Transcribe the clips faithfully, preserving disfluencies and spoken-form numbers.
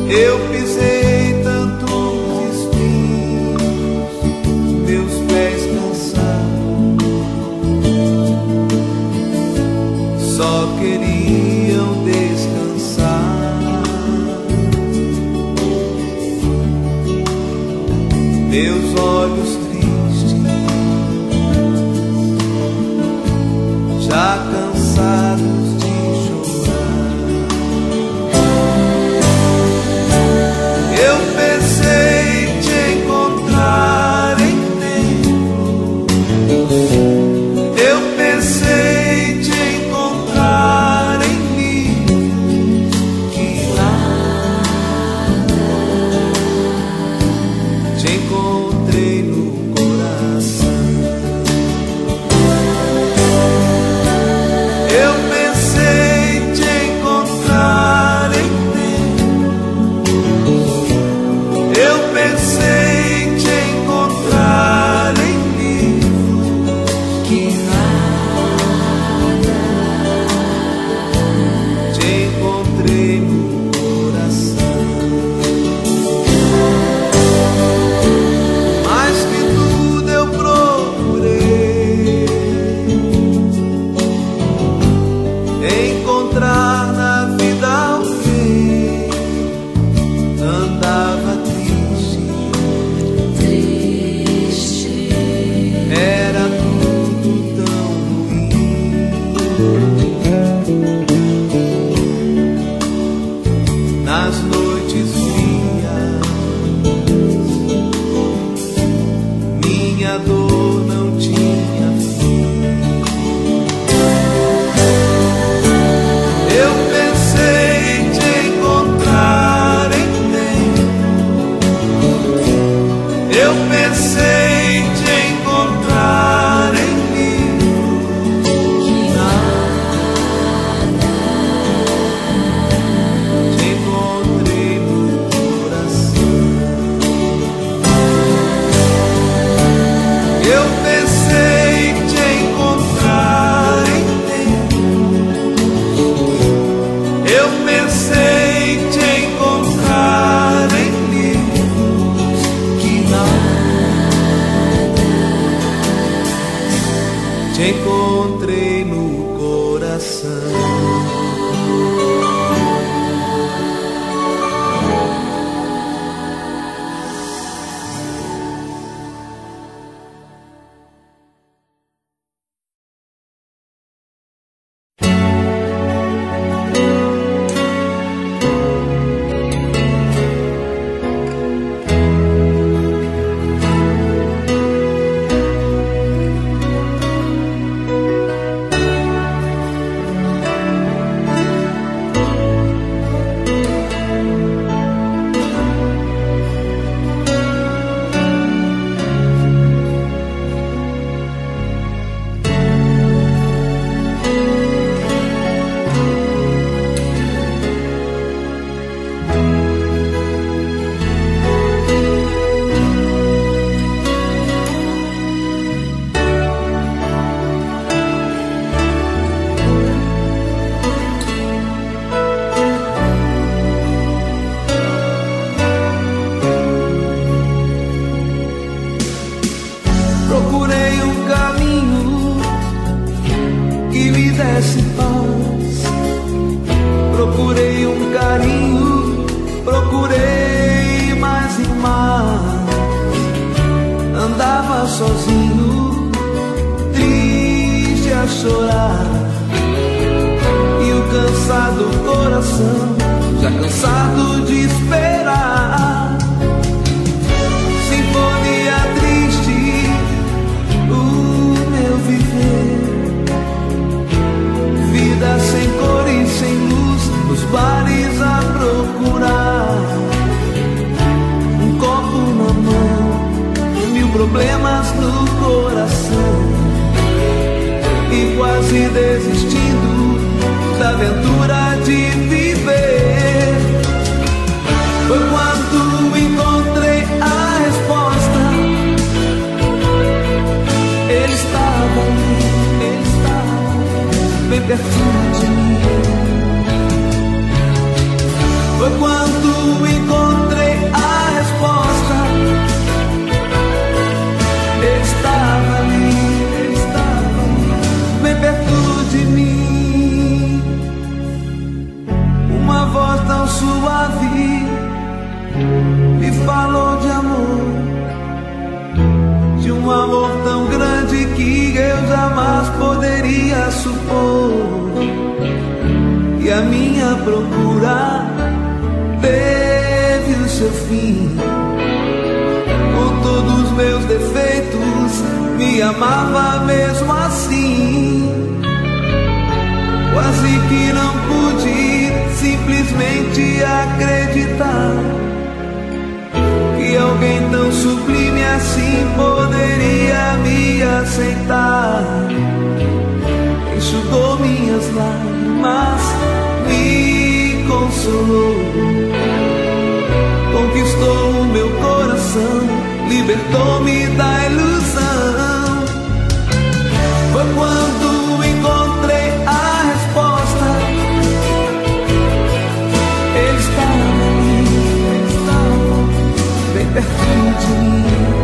Eu pisei tantos espinhos, meus pés cansados só queriam descansar. Meus olhos tristes, já cansados de encontrei no coração. Procurei um carinho, procurei mais e mais. Andava sozinho, triste a chorar, e o cansado coração, já cansado de esperar. Sinfonia triste, o meu viver, vida sem cor e sem luz, nos bares a procurar. Um copo na mão, mil problemas no coração, e quase desistindo da aventura de viver. Foi quando encontrei a resposta. Ele estava ali, ele estava bem pertinho de mim. Foi quando encontrei a resposta, Ele estava ali, Ele estava bem perto de mim. Uma voz tão suave me falou de amor, de um amor tão grande que eu jamais poderia supor. E a minha procura teve o seu fim. Com todos os meus defeitos, me amava mesmo assim. Quase que não pude simplesmente acreditar que alguém tão sublime assim poderia me aceitar. Enxugou minhas lágrimas, me consolou, conquistou o meu coração, libertou-me da ilusão. Foi quando encontrei a resposta, Ele estava ali, Ele estava bem perto de mim.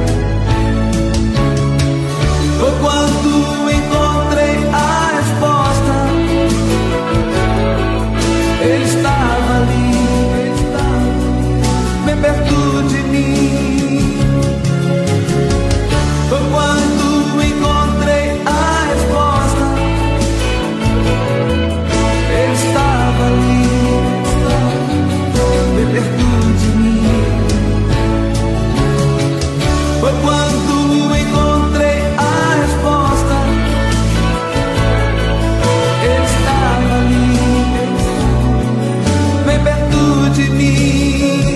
Foi quando encontrei a resposta, Ele estava ali, Ele estava bem perto de mim. Foi quando encontrei a resposta, Ele estava ali, bem perto de mim. Foi quando encontrei a resposta, Ele estava ali, bem perto de mim.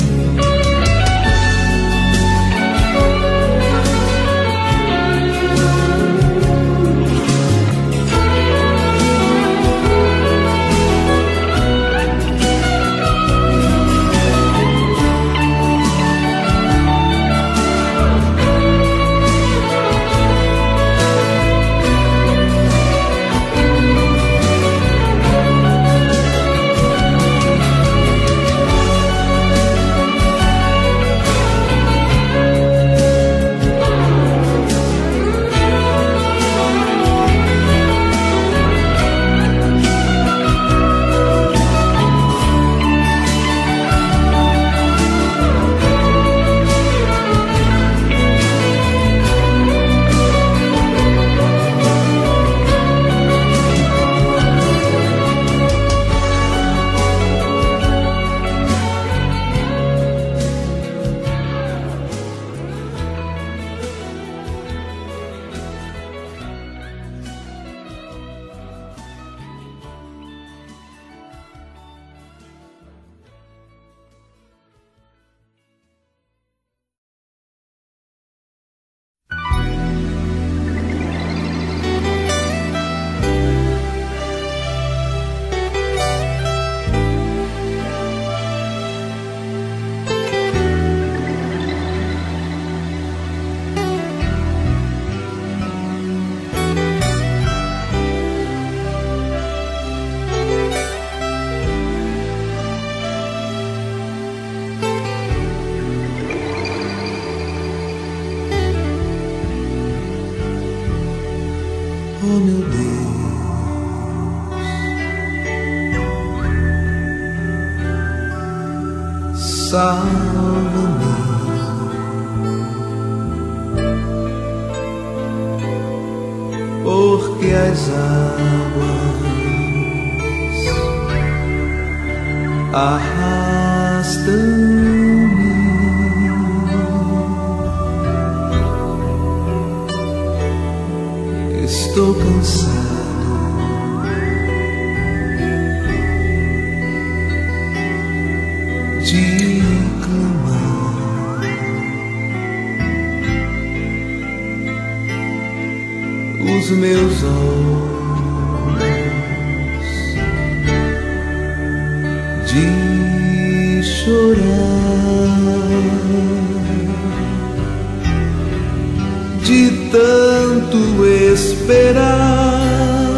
Oh meu Deus, salva-me, porque as águas arrastam-me. Estou cansado de clamar, os meus olhos de chorar, de tanto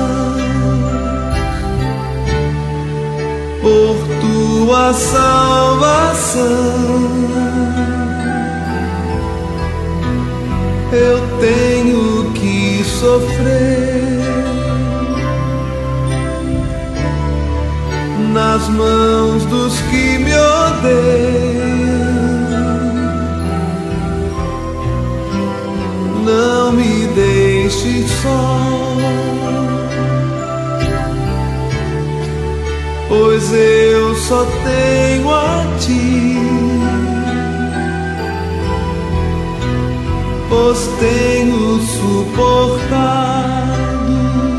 esperar por tua salvação. salvação. Eu tenho que sofrer nas mãos dos que me odeiam. Não me deixe só, pois eu só tenho a ti. Pois tenho suportado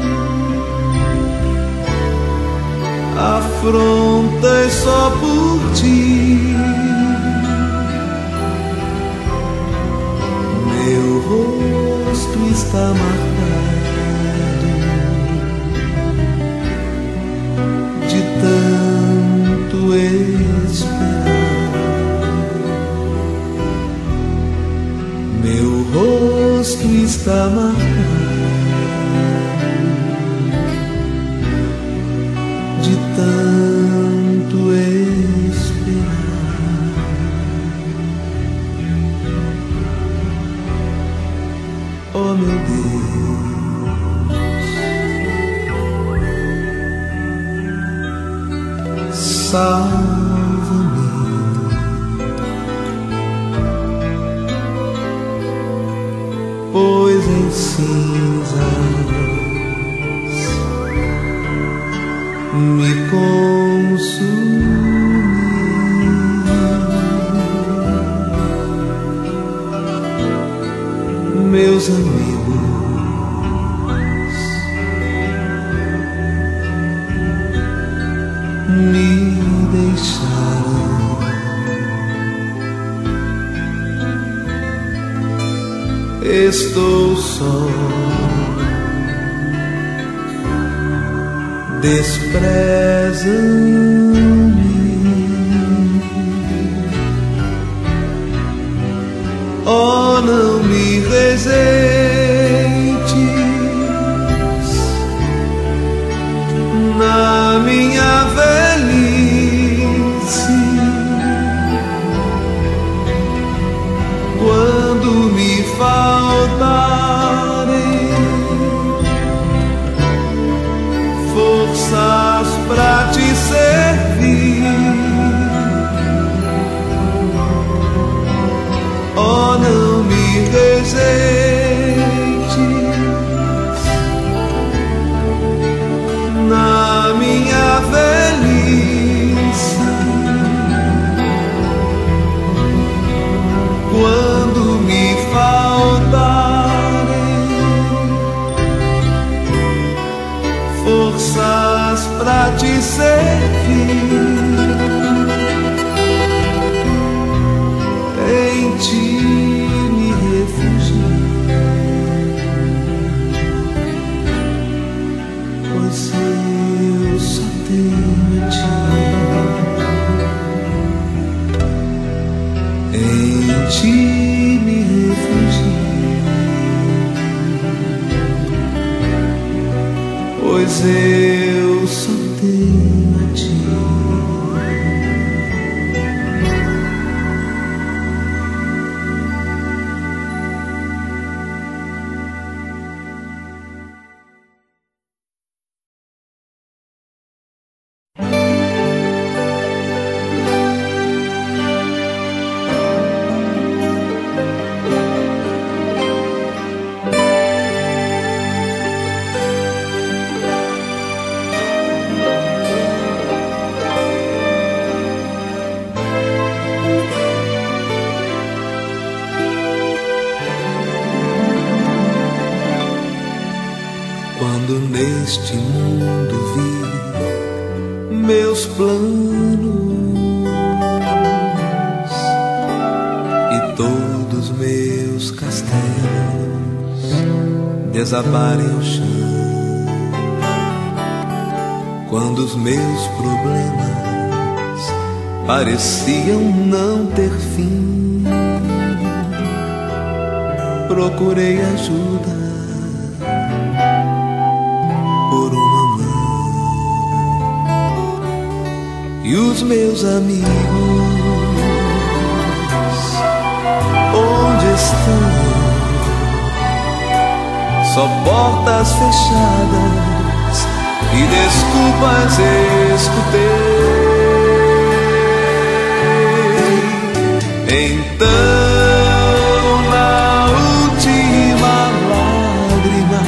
afrontas só por ti. Meu rosto está marcado de tanto esperar. Meu rosto está marcado de tanto esperar. Oh, meu Deus, salva-me. Pois em cinzas me consumi. Meus amigos me deixaram. Estou só, desprezam-me. Oh, não me rejeites na minha velhice, quando me faltarem forças pra te servir. Oh, não me rejeites na minha velhice, quando me faltarem forças pra te servir. Em ti me refugiei, pois eu só tenho a ti. Em ti me refugiei, pois eu só tenho a ti. Quando neste mundo vi meus planos e todos meus castelos desabarem ao chão, quando os meus problemas pareciam não ter fim, procurei ajuda por uma mão, e E os meus amigos, onde estão? Só portas fechadas e desculpas escutei. Então, na última lágrima,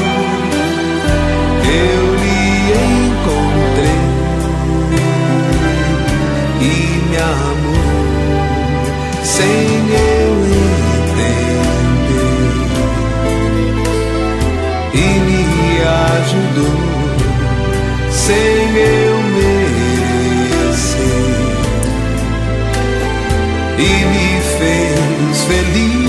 eu lhe encontrei e me amou sem eu entender, e me ajudou sem eu merecer, e me fez feliz.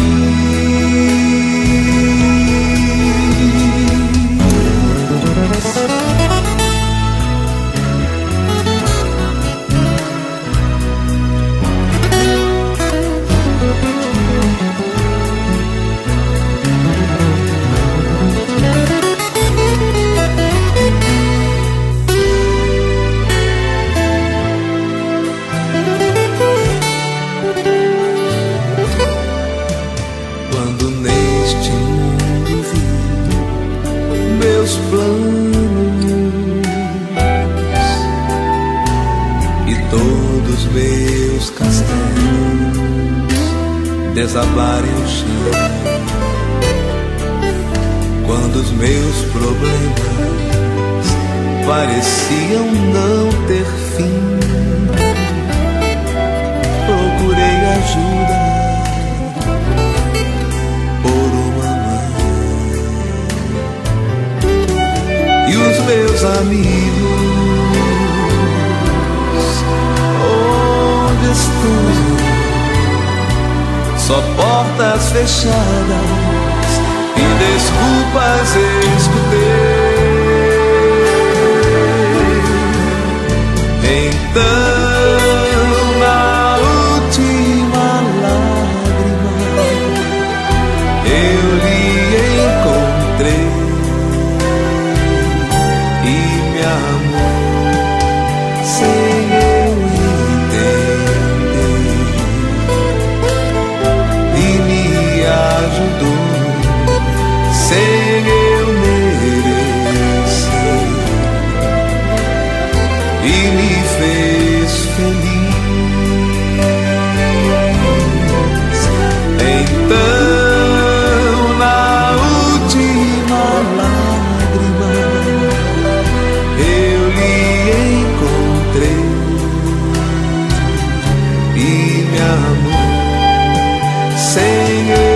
Desabarem o chão, quando os meus problemas pareciam não ter fim, procurei ajuda por uma mão. E os meus amigos, onde estão? Só portas fechadas e desculpas escutei. Então, na última lágrima, eu lhe encontrei e me amou sem eu ajudou sem eu merecer, e me fez feliz. Então, na última lágrima, eu lhe encontrei e me amou sem eu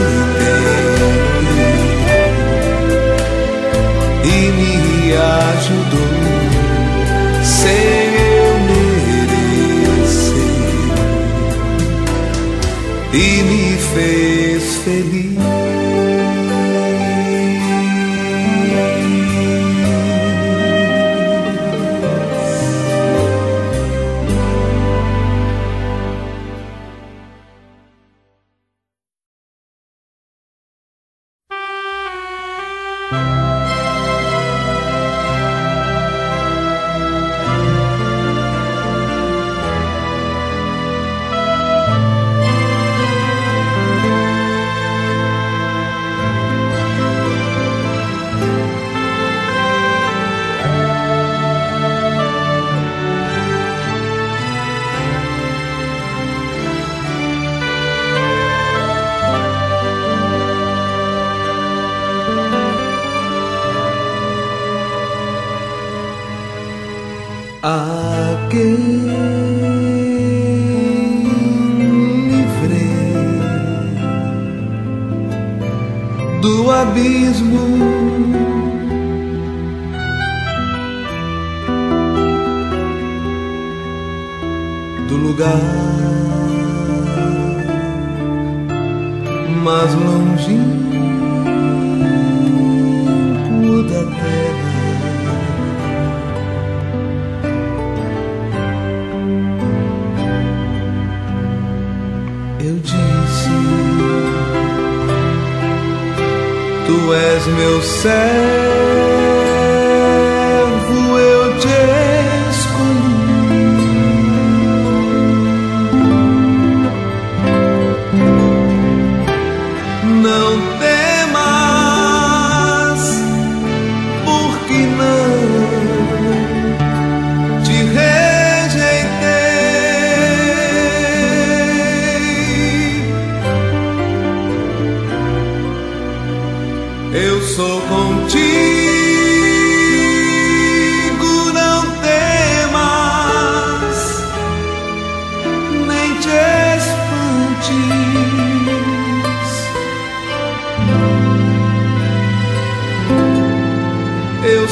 ajudou sem eu merecer, e me fez feliz. A quem livrei do abismo, do lugar mais longínquo da terra. Eu disse: tu és meu servo, eu te escolhi.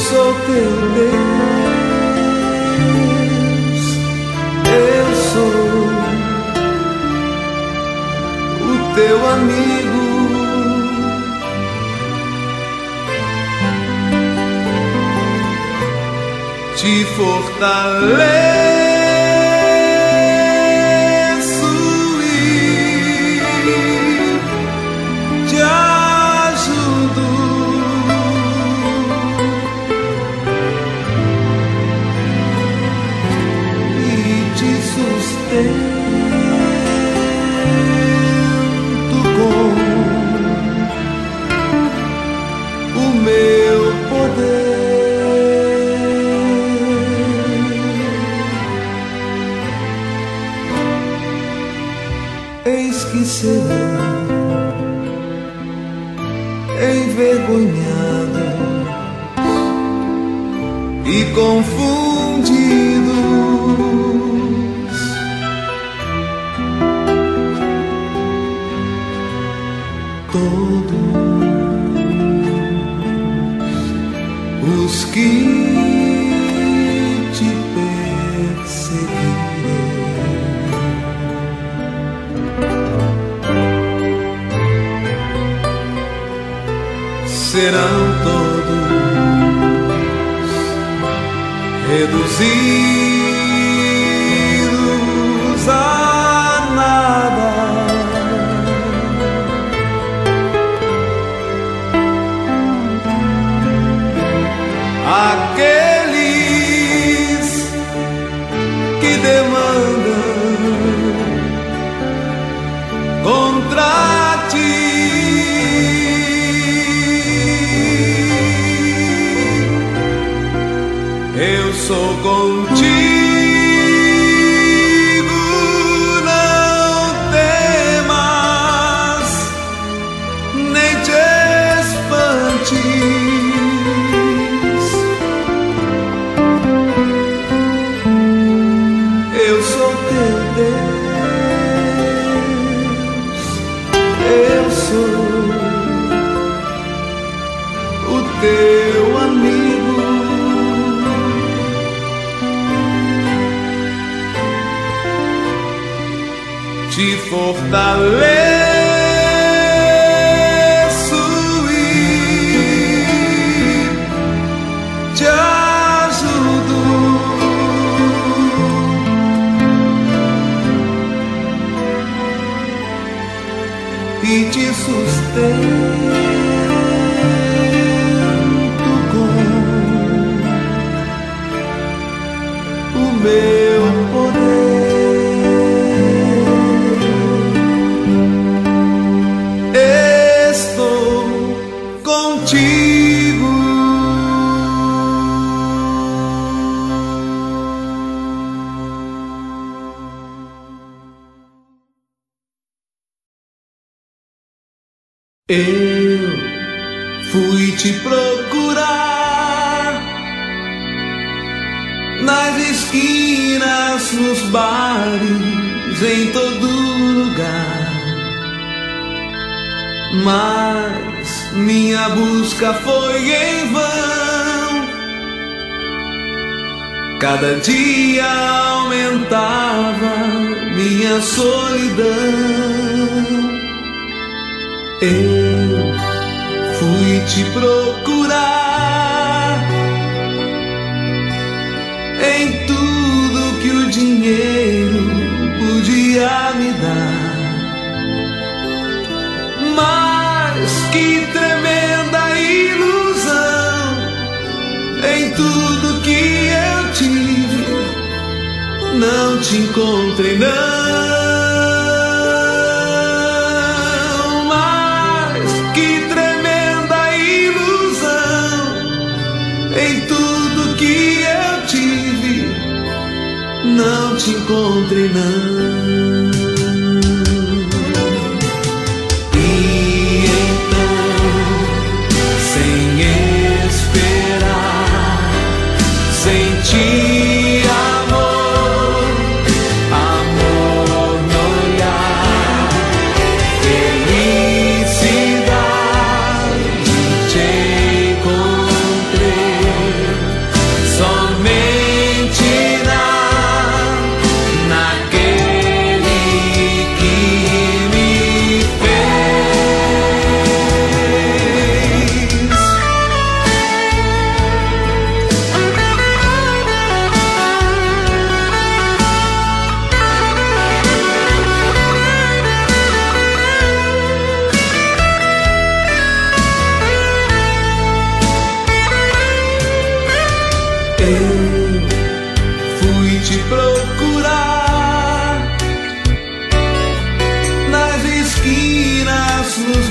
sou teu Deus, eu sou o teu amigo. Te fortaleço e te ajudo e te sustento com o meu poder. Eis que serão envergonhados e confundidos todos os que te perseguirem. Serão todos reduzidos a nada. Aqueles que demandam contra ti eu sou contigo, não temas, nem te espantes. Eu sou teu Deus, eu sou o teu amigo. Te fortaleço e te ajudo e te sustento com o meu poder. Contigo. Eu fui te procurar nas esquinas, nos bares, em todo lugar, mas minha busca foi em vão. Cada dia aumentava minha solidão. Eu fui te procurar em tudo que o dinheiro podia me dar, mas que tremenda ilusão! Em tudo que eu tive, não te encontrei, não. Mas que tremenda ilusão! Em tudo que eu tive, não te encontrei, não. Senti amor, amor no olhar, felicidade te encontrei.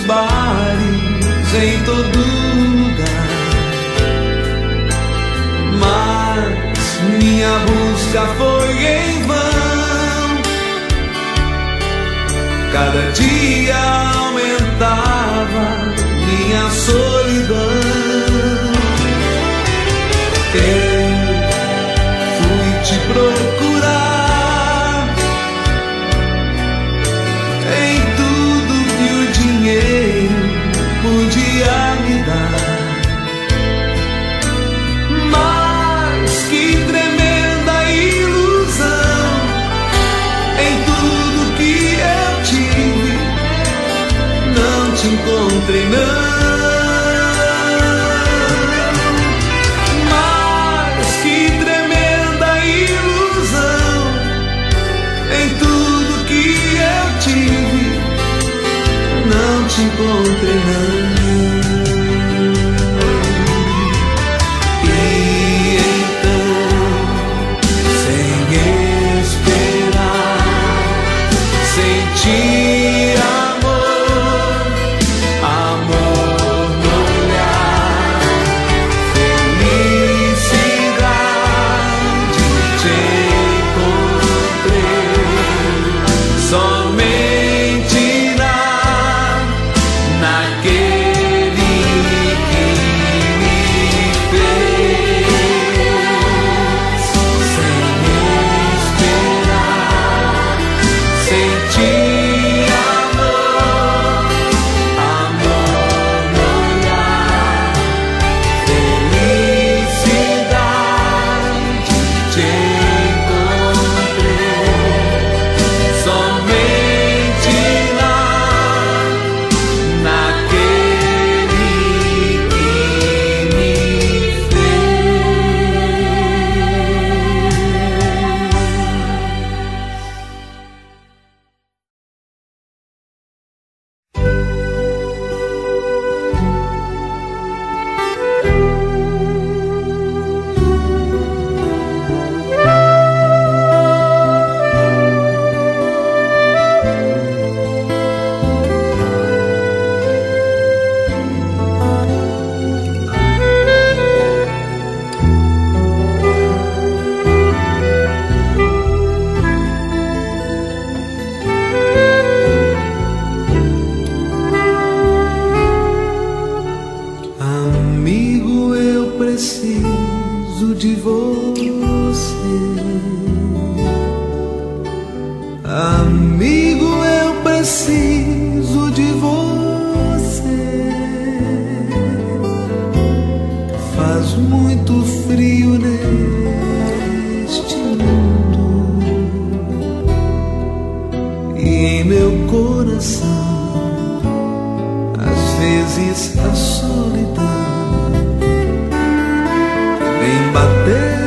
bares, em todo lugar. Mas minha busca foi em vão. Cada dia aumentava minha solidão. Eu fui te procurar em tudo que o dinheiro podia me dar. Mas que tremenda ilusão! Em tudo que eu tive, não te encontrei, não. Te encontrei, não. E então, sem esperar, senti amor, amor no olhar, felicidade, te encontrei somente. Preciso de você, amigo, eu preciso de você. Faz muito frio neste mundo e em meu coração às vezes a solidão vem bater.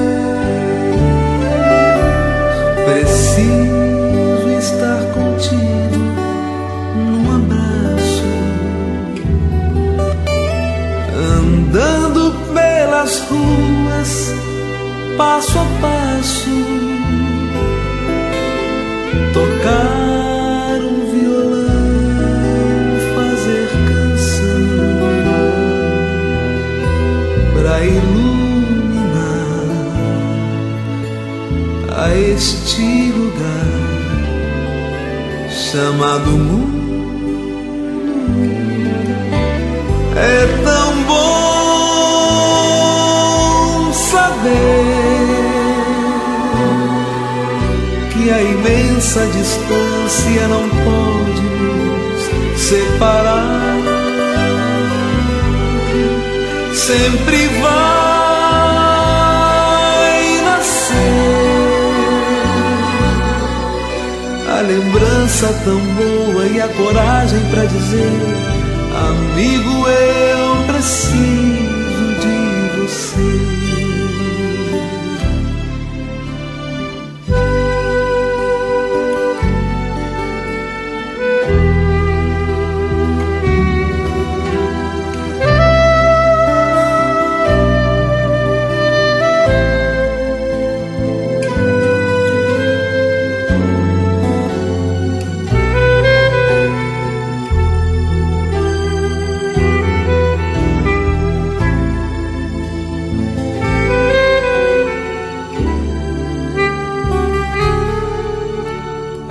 Preciso estar contigo num abraço, andando pelas ruas, passo a passo, tocar um violão, fazer canção pra iluminar a este lugar chamado mundo. É tão bom saber que a imensa distância não pode nos separar. Sempre vai nascer a lembrança tão boa e a coragem pra dizer: amigo, eu preciso de você.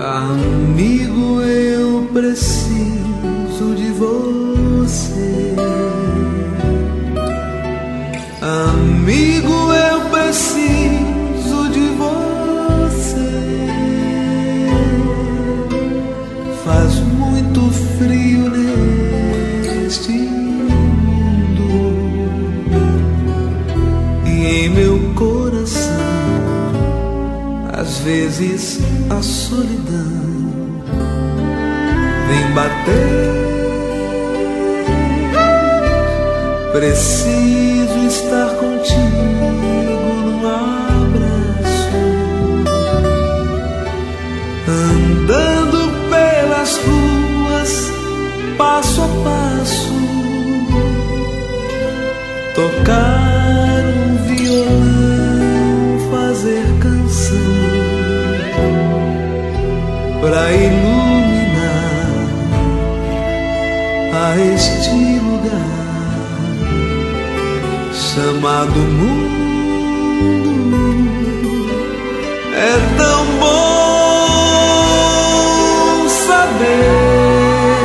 Amigo, eu preciso de você. Amigo, eu preciso de você. Faz muito frio neste mundo e em meu coração às vezes a solidão vem bater. Preciso estar contigo num abraço, andando pelas ruas, passo a passo, tocar um violão, fazer canção pra iluminar a este lugar chamado mundo. É tão bom saber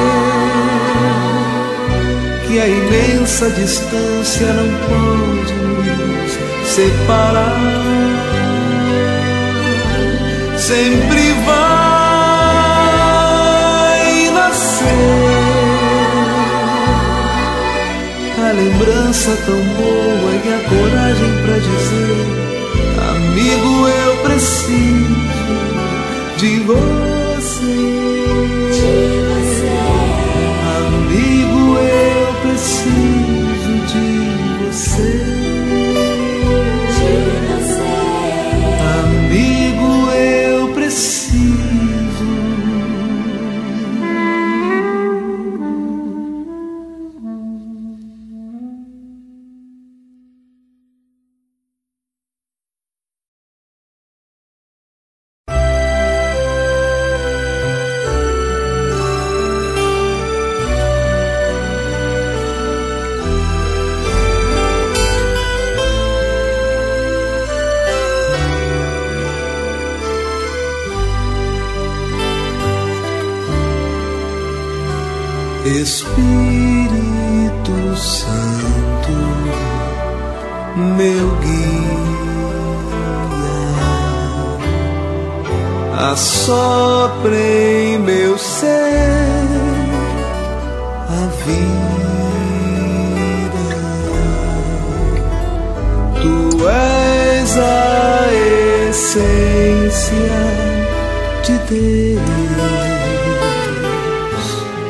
que a imensa distância não pode nos separar. Sempre vai nascer a lembrança tão boa e a coragem pra dizer: amigo, eu preciso de você. De você. Amigo, eu preciso de você. De você. Amigo, eu preciso. Espírito Santo, meu guia, assopre em meu ser a vida. Tu és a essência de Deus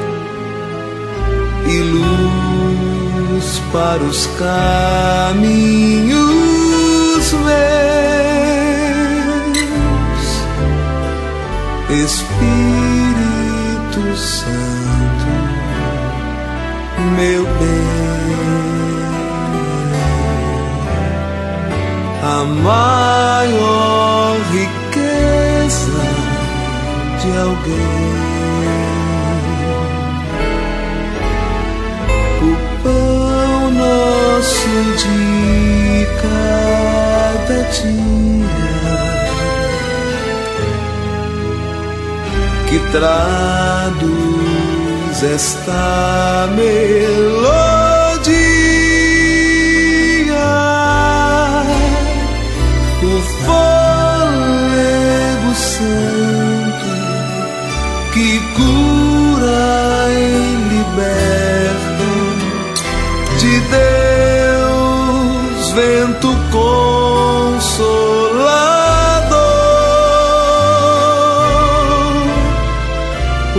e luz para os caminhos meus. Espírito Santo, meu bem, a maior riqueza de alguém. Nosso de cada dia, que traduz esta melodia, o fôlego santo que cura e liberta, de Deus, vento consolador, o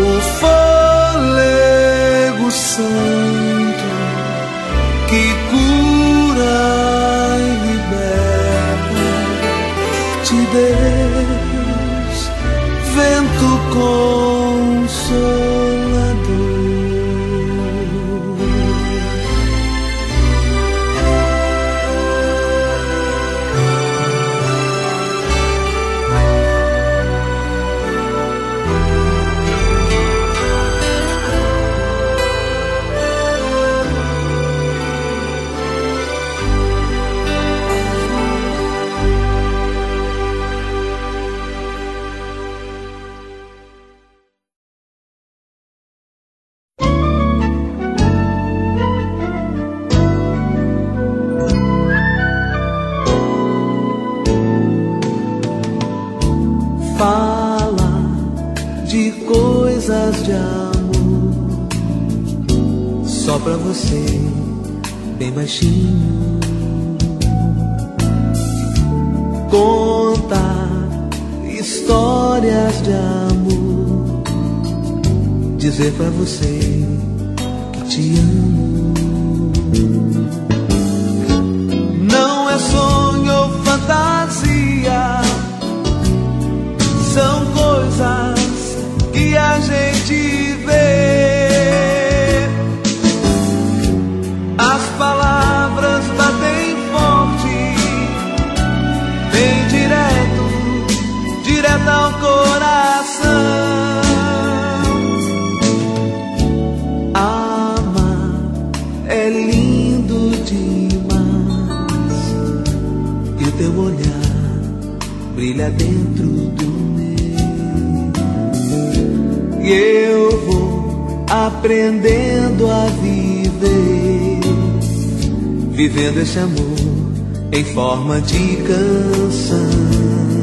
fôlego santo que cura e liberta, de Deus, vento consolador. de coisas de amor, só pra você, bem baixinho. Contar histórias de amor, dizer pra você que te amo. Não é sonho ou fantasia, são coisas que a gente vê. As palavras batem forte, bem direto, direto ao coração. Amar é lindo demais, e o teu olhar brilha dentro do meu. E eu vou aprendendo a viver, vivendo esse amor em forma de canção.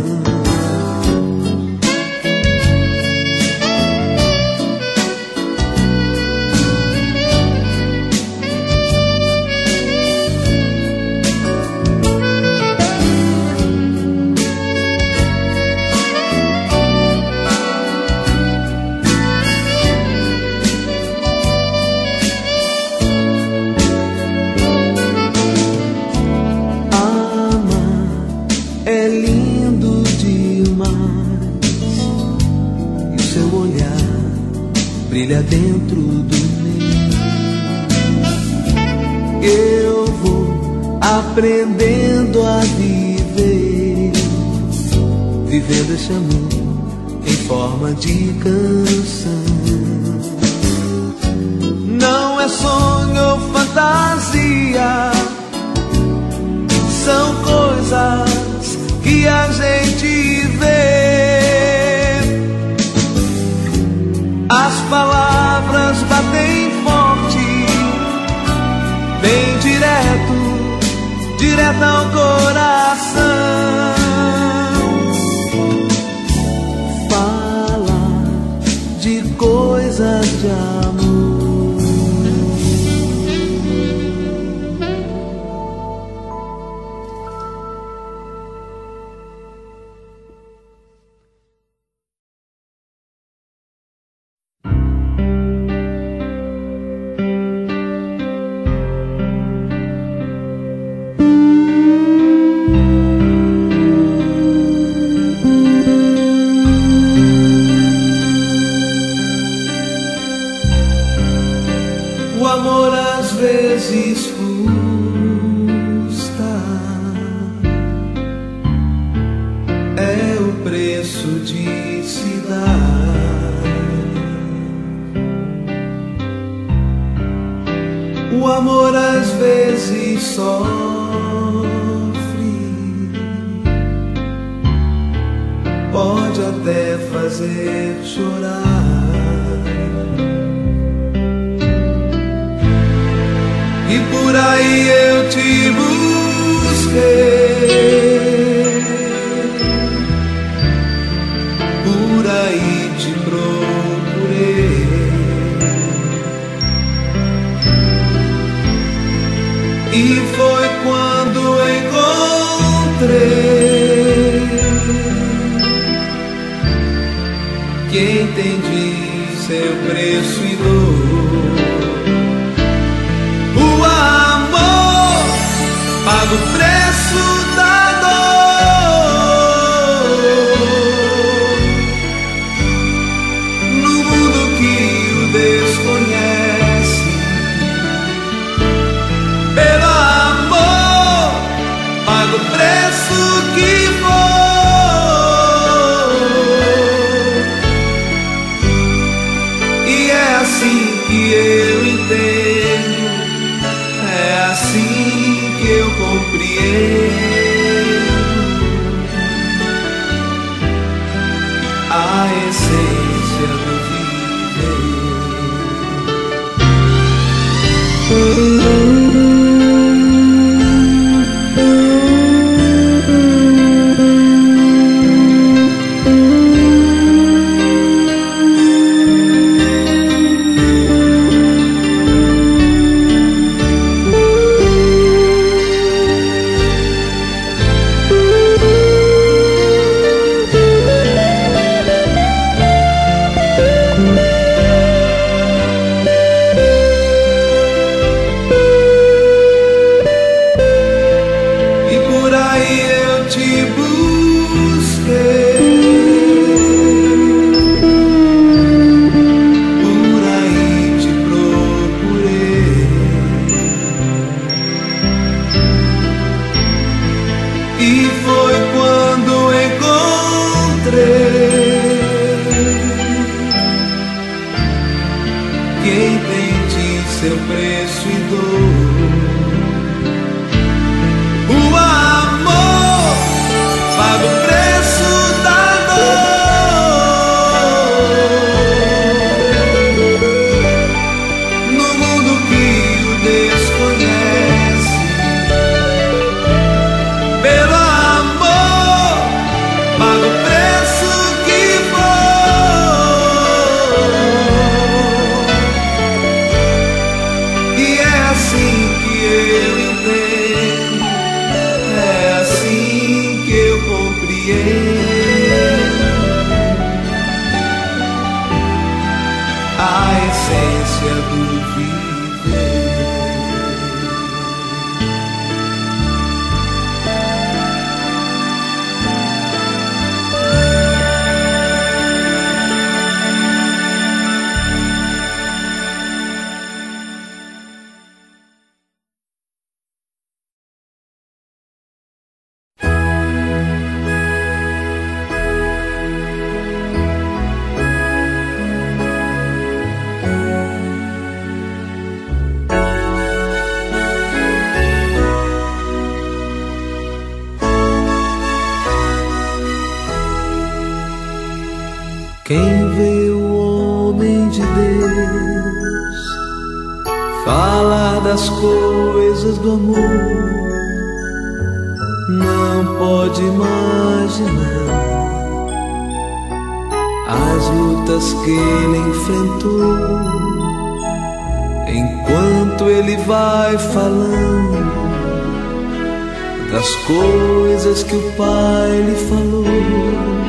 Brilha dentro do meu. Eu vou aprendendo a viver, vivendo esse amor em forma de canção. Não é sonho ou fantasia, são coisas que a gente vê. As palavras batem forte, bem direto, direto ao coração. Fala de coisas de amor. O amor às vezes custa, é o preço de se dar. O amor às vezes sofre, pode até fazer chorar. E por aí eu te busquei, por aí te procurei, e foi quando encontrei que entendi seu preço e dor. Paga o preço da dor no mundo que o desconhece. Pelo amor, paga o preço que for. E é assim que eu entendo, é assim que eu compreendo a essência do viver. Quem vê o homem de Deus falar das coisas do amor não pode imaginar as lutas que ele enfrentou. Enquanto ele vai falando das coisas que o Pai lhe falou,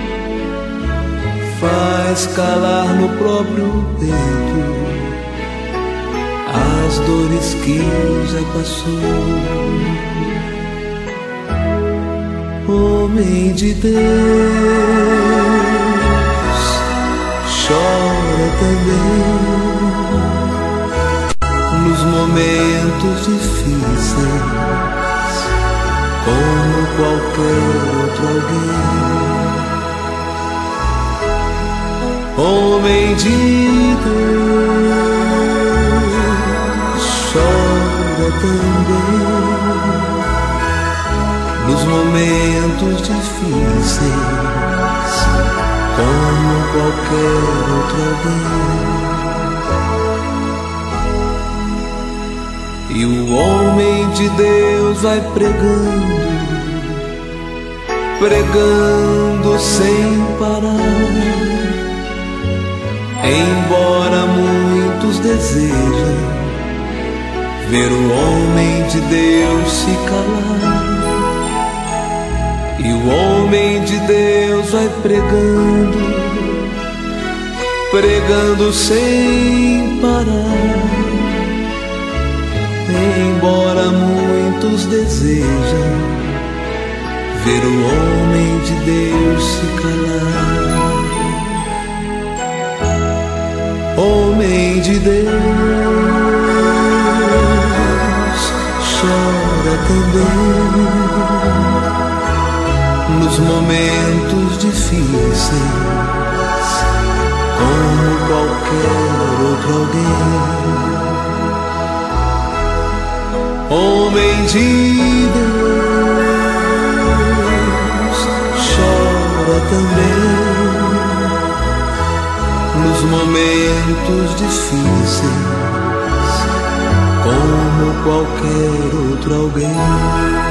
faz calar no próprio peito as dores que já passou. Homem de Deus, chora também nos momentos difíceis, como qualquer outro alguém. Homem de Deus, chora também nos momentos difíceis, como qualquer outro alguém. E o homem de Deus vai pregando, pregando sem parar. Embora muitos desejem ver o homem de Deus se calar, e o homem de Deus vai pregando, pregando sem parar. Embora muitos desejam ver o homem de Deus se calar, homem de Deus, chora também nos momentos difíceis, como qualquer outro alguém. Homem de Deus, chora também nos momentos difíceis, como qualquer outro alguém.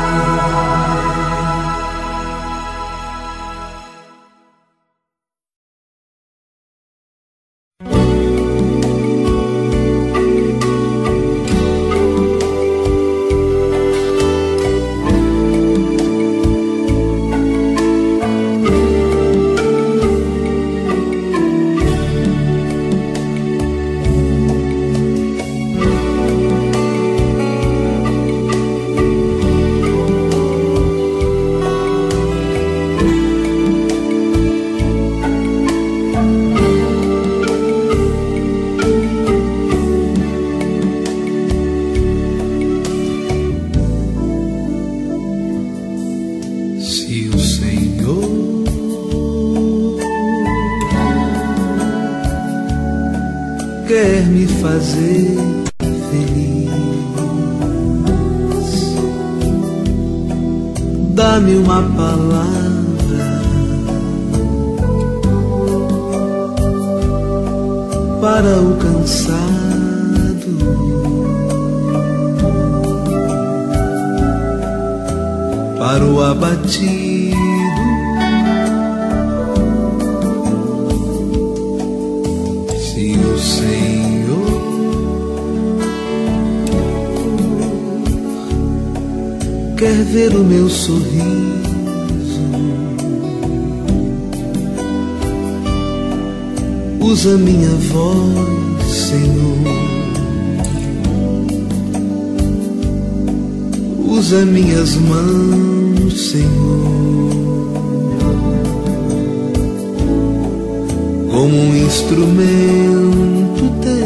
Quer me fazer feliz, dá-me uma palavra para o cansado, para o abatido. Se o Senhor quer ver o meu sorriso, usa minha voz, Senhor, Usa minhas mãos, Senhor, como um instrumento teu.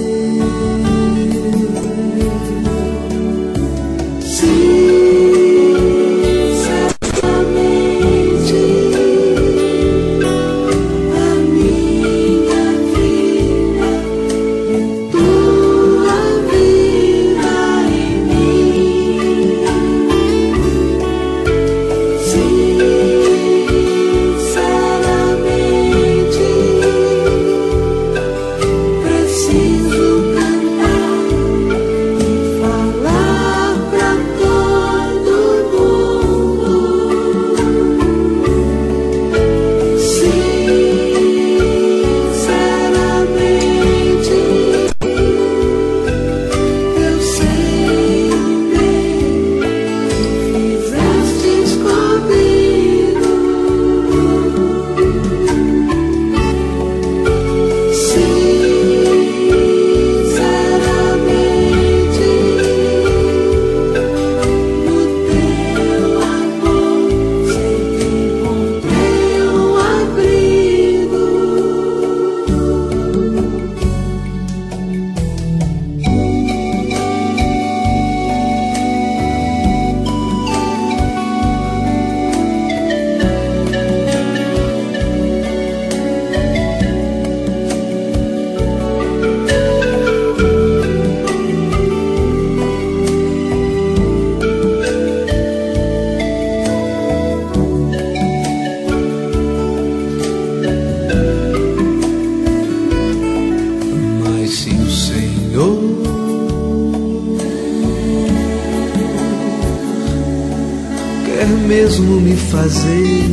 Quer mesmo me fazer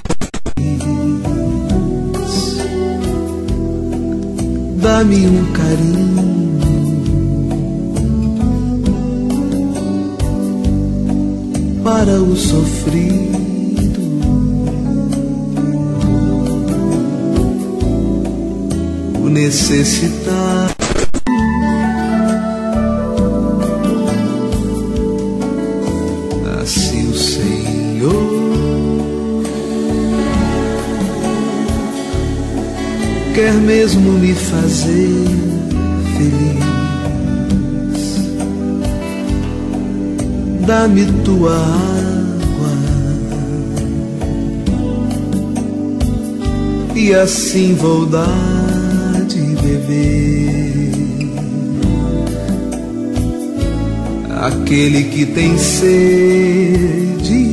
feliz, dá-me um carinho, para o sofrido, o necessitado. Assim o Senhor quer mesmo me fazer feliz, dá-me tua água e assim vou dar de beber. Aquele que tem sede